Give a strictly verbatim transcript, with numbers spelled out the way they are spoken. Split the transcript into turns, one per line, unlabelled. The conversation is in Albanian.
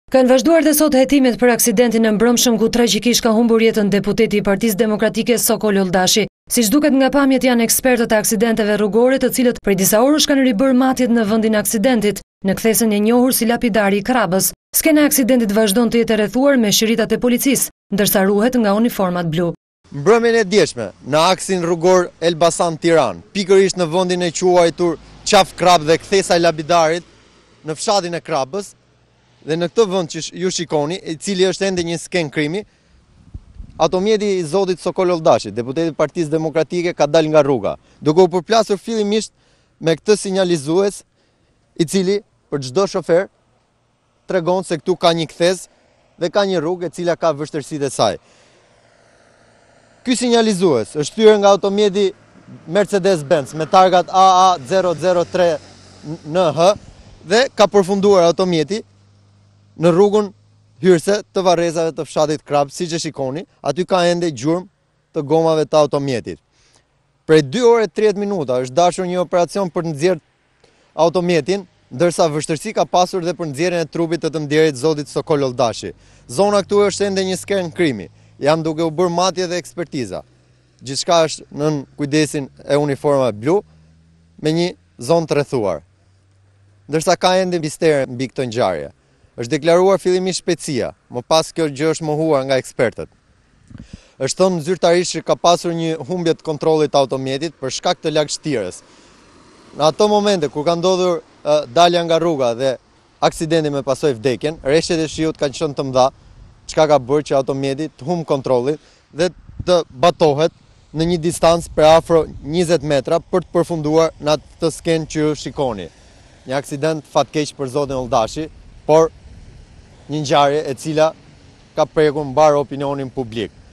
Kanë vazhduar dhe sot hetimet për aksidentin e mbrëmshëm ku tragjikisht ka humbur jetën deputeti i Partisë Demokratike Sokol Yoldashi. Siç duket nga pamjet janë ekspertët e aksidenteve rrugore, të cilët prej disa orësh kanë ribër matjet në vendin e aksidentit, në kthesën e njohur si lapidari i Krabës. Skena e aksidentit vazhdon të jetë rrethuar me shiritat e policisë, ndërsa ruhet nga uniformat blu.
Mbrëmjen e djeshme në aksin rrugor Elbasan-Tiranë, pikërisht në vendin e quajtur Qaf Krab dhe kthesa e lapidarit në fshatin e Krabës. Dhe në këtë vend që ju shikoni, i cili është ende një sken krimi, automjeti i zotit Sokol Yoldashi, deputeti i Partisë Demokratike, ka dalë nga rruga, duke u përplasur fillimisht me këtë sinjalizues, i cili për çdo shofer tregon se këtu ka një kthes dhe ka një rrugë e cila ka vështirësitë e saj. Ky sinjalizues është thyer nga automjeti Mercedes-Benz me targat A A zero zero tre N H dhe ka përfunduar automjeti në rrugën hyrëse të varrezave të fshatit Krab, siç e shikoni, aty ka ende gjurmë të gomave të automjetit. Prej dy orë e tridhjetë minuta është dashur një operacion për të nxjerrë automjetin, ndërsa vështirësi ka pasur dhe për nxjerrjen e trupit të të nderit zotit Sokol Yoldashi. Zona këtu është ende një sken krimi. Jam duke u bërë matje dhe ekspertiza. Gjithçka është nën kujdesin e uniformave blu me një zonë të rrethuar. Ndërsa ka ende mistere mbi këtë ngjarje. Është deklaruar fillimisht shpejtësia, më pas kjo gjë është mohuar nga ekspertët. Është thënë zyrtarisht që ka pasur një humbje të kontrollit të automjetit për shkak të lagështirës. Në ato momente kur ka ndodhur uh, dalja nga rruga dhe aksidenti me pasojë vdekjen, rreshtet e shiut kanë qenë të mëdha, çka ka bërë që automjeti të humb kontrollin dhe të batohet në një distancë për afro njëzet metra për të përfunduar në atë skenë që ju shikoni. Një aksident fatkeq për zotin Yoldashi, por një ngjarje e cila ka prekur mbar opinionin publik.